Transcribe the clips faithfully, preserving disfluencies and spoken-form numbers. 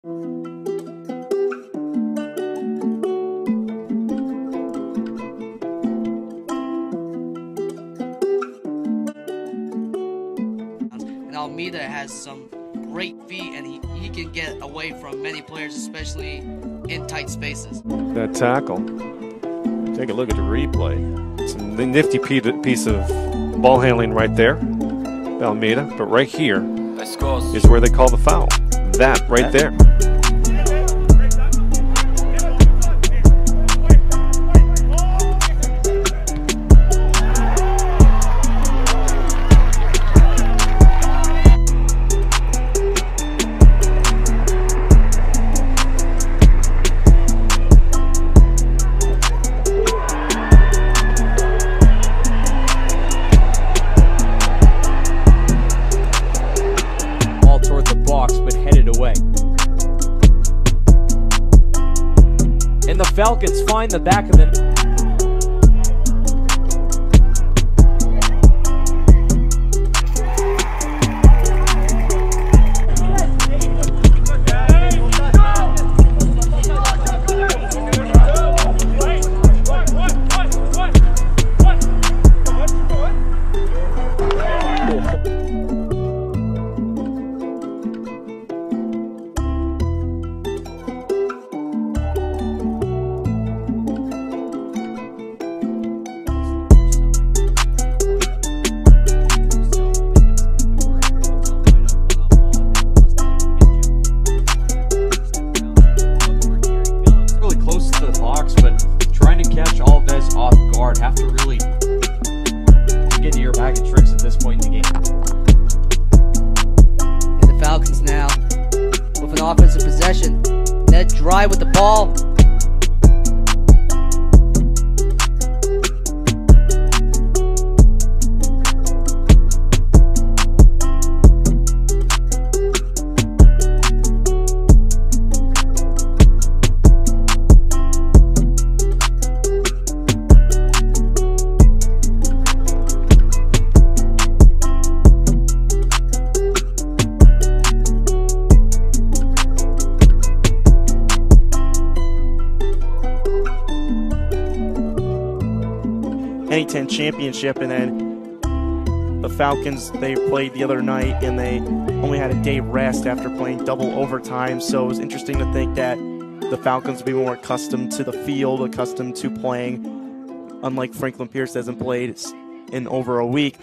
And Almeida has some great feet, and he, he can get away from many players, especially in tight spaces. That tackle. Take a look at the replay. It's a nifty piece of ball handling right there, Almeida. But right here is where they call the foul. That right there. But headed away. And the Falcons find the back of the have to really get to your bag of tricks at this point in the game. And the Falcons now with an offensive possession. Ned Dry with the ball. N C double A championship, and then the Falcons, they played the other night and they only had a day rest after playing double overtime. So it was interesting to think that the Falcons would be more accustomed to the field, accustomed to playing, unlike Franklin Pierce hasn't played in over a week.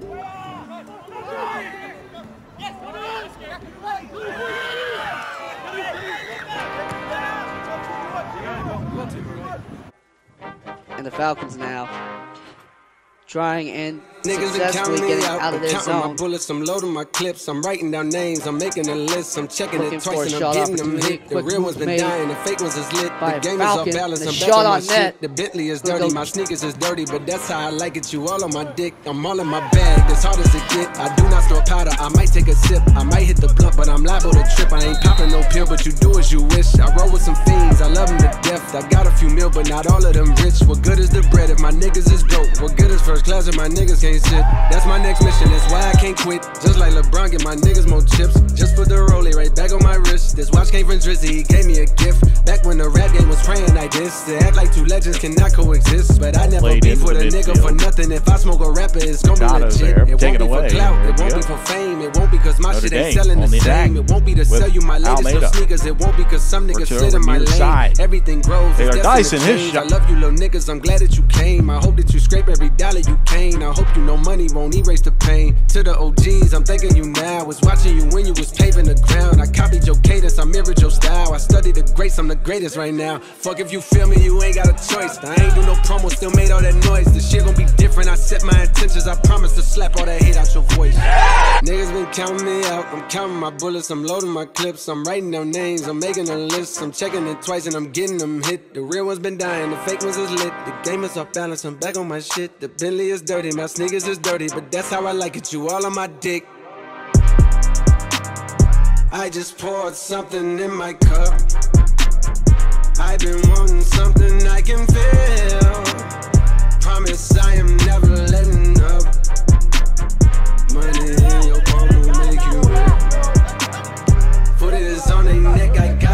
And the Falcons now trying and successfully getting out, out of their zone. My bullets, I'm loading my clips, I'm writing down names, I'm making a list, I'm checking Looking it twice and I'm getting them hit. The real one's been dying, the fake ones is lit. The game is off balance, I'm back on my shit. The Bentley is dirty, my sneakers is dirty, but that's how I like it. You all on my dick, I'm all in my bag, as hard as it get. I do not store powder, I might take a sip, I might hit the blunt, but I'm liable to trip. I ain't popping no pill, but you do as you wish. I roll with some fiends, I love them to death. I got a few mil, but not all of them rich. What good is the bread if my niggas is broke? What good is first class if my niggas can't sit? That's my next mission, that's why I can't quit. Just like LeBron, get my niggas more chips. Just put the rollie right back on my wrist. This watch came from Drizzy, he gave me a gift. Back when the rap game was praying like this. They act like two legends cannot coexist. But I never beef with a nigga for nothing. If I smoke a rapper, it's gonna be legit. It won't be for clout, it won't be for fame. It won't be cause my shit ain't selling the same. It won't be to sell you my latest sneakers. It won't be cause some niggas slid in my lane. Everything grows, it's destined to change. I love you little niggas, I'm glad that you came. I hope that you scrape every dollar you came. I hope you know money won't erase the pain. To the O Gs, I'm thanking you now. Was watching you when you was paving the ground. I copied your cadence, I mirrored your style. I studied the greats, I'm the greatest right now. Fuck if you feel me, you ain't got a choice. I ain't do no promo, still made all that noise. The shit gon' be different, I set my intentions. I promise to slap all that hate out your voice. Niggas been counting me out, I'm counting my bullets, I'm loading my clips, I'm writing down names, I'm making a list, I'm checking it twice and I'm getting them hit. The real ones been dying, the fake ones is lit. The game is off balance, I'm back on my shit. The Bentley is dirty, my sneakers is dirty, but that's how I like it, you all on my dick. I just poured something in my cup. I've been wanting something I can feel. Promise I am never letting up. Money in your palm will make you rich. Foot is on their neck, I got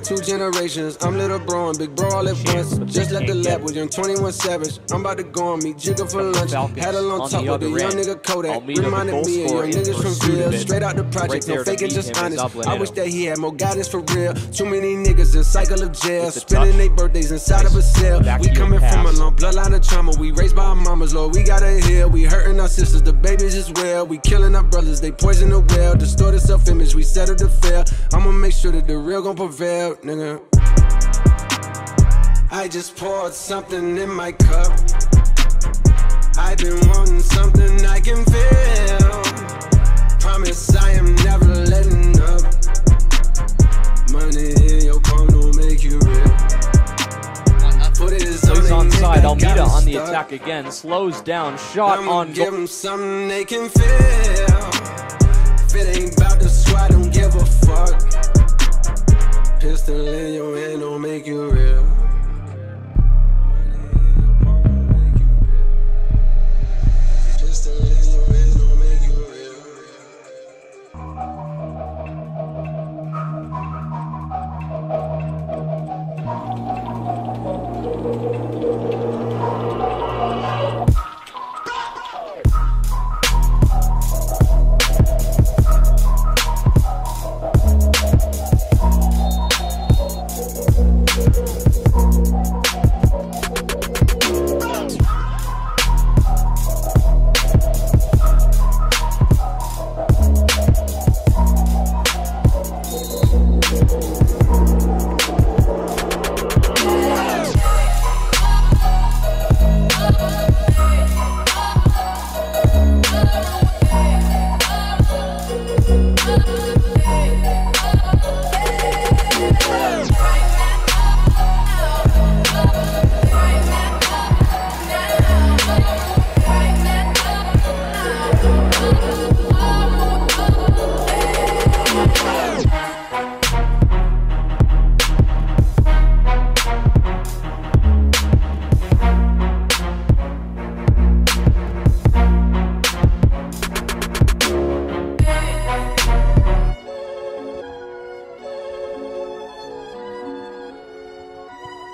two generations. I'm little bro and big bro all at once. Just left the lab with young twenty-one Savage. I'm about to go on me Jigga for lunch. Had a long talk with the young nigga Kodak. Reminded me of young niggas from Ville. Straight out the project, no faking, just honest. I wish that he had more guidance for real. Too many niggas in cycle of jail, spending their birthdays inside of a cell. We coming from a long bloodline of trauma. We raised by our mamas, Lord, we gotta heal. We hurting our sisters, the babies as well. We killing our brothers, they poison the well. Distorted self-image, we settle to fail. I'ma make sure that the real gon' prevail, nigga. I just poured something in my cup. I've been wanting something I can feel. Promise I am never letting up. Money in your palm don't make you real. Plays onside, Almeida on the attack again, slows down, shot on goal. Give them something they can feel. If it ain't about the squad, don't give a fuck. Pistol in your hand don't make you real. Pistol in your hand don't make you real.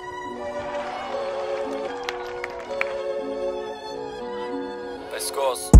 Scores.